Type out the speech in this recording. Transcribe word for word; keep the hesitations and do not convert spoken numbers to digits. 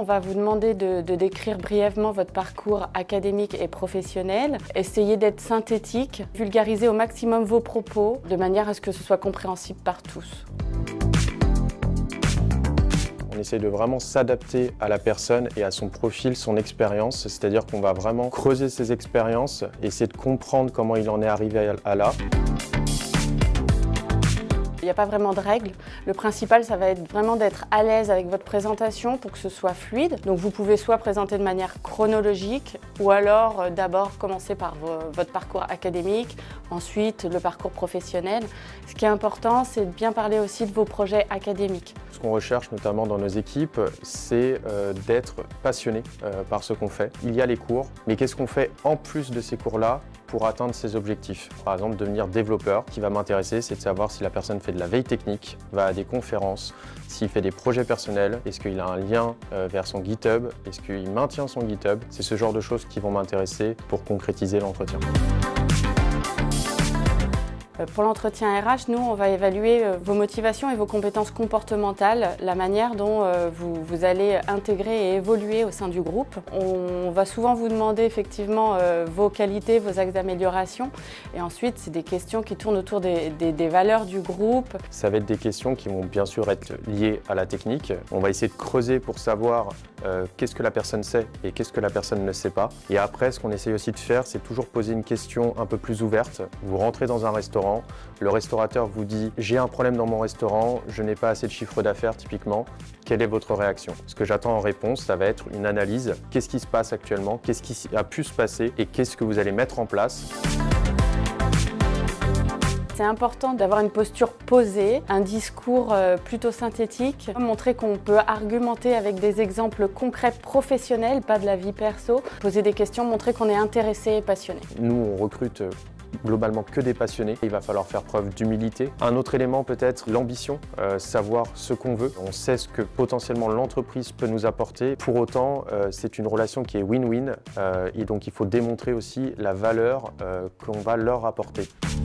on va vous demander de, de décrire brièvement votre parcours académique et professionnel. Essayez d'être synthétique, vulgariser au maximum vos propos, de manière à ce que ce soit compréhensible par tous. On essaie de vraiment s'adapter à la personne et à son profil, son expérience, c'est-à-dire qu'on va vraiment creuser ses expériences, essayer de comprendre comment il en est arrivé à là. Il n'y a pas vraiment de règles. Le principal, ça va être vraiment d'être à l'aise avec votre présentation pour que ce soit fluide. Donc vous pouvez soit présenter de manière chronologique ou alors euh, d'abord commencer par vo votre parcours académique, ensuite le parcours professionnel. Ce qui est important, c'est de bien parler aussi de vos projets académiques. Ce qu'on recherche notamment dans nos équipes, c'est euh, d'être passionné euh, par ce qu'on fait. Il y a les cours, mais qu'est-ce qu'on fait en plus de ces cours-là pour atteindre ses objectifs? Par exemple, devenir développeur. Ce qui va m'intéresser, c'est de savoir si la personne fait de la veille technique, va à des conférences, s'il fait des projets personnels, est-ce qu'il a un lien euh, vers son GitHub, est-ce qu'il maintient son GitHub. C'est ce genre de choses qui vont m'intéresser pour concrétiser l'entretien. Pour l'entretien R H, nous, on va évaluer vos motivations et vos compétences comportementales, la manière dont vous, vous allez intégrer et évoluer au sein du groupe. On va souvent vous demander effectivement vos qualités, vos axes d'amélioration. Et ensuite, c'est des questions qui tournent autour des, des, des valeurs du groupe. Ça va être des questions qui vont bien sûr être liées à la technique. On va essayer de creuser pour savoir euh, qu'est-ce que la personne sait et qu'est-ce que la personne ne sait pas. Et après, ce qu'on essaye aussi de faire, c'est toujours poser une question un peu plus ouverte. Vous rentrez dans un restaurant, le restaurateur vous dit « j'ai un problème dans mon restaurant, je n'ai pas assez de chiffre d'affaires typiquement ». Quelle est votre réaction? Ce que j'attends en réponse, ça va être une analyse. Qu'est-ce qui se passe actuellement? Qu'est-ce qui a pu se passer? Et qu'est-ce que vous allez mettre en place? C'est important d'avoir une posture posée, un discours plutôt synthétique, montrer qu'on peut argumenter avec des exemples concrets professionnels, pas de la vie perso, poser des questions, montrer qu'on est intéressé et passionné. Nous, on recrute globalement que des passionnés. Il va falloir faire preuve d'humilité. Un autre élément peut-être, l'ambition, euh, savoir ce qu'on veut. On sait ce que potentiellement l'entreprise peut nous apporter. Pour autant, euh, c'est une relation qui est win-win euh, et donc il faut démontrer aussi la valeur euh, qu'on va leur apporter.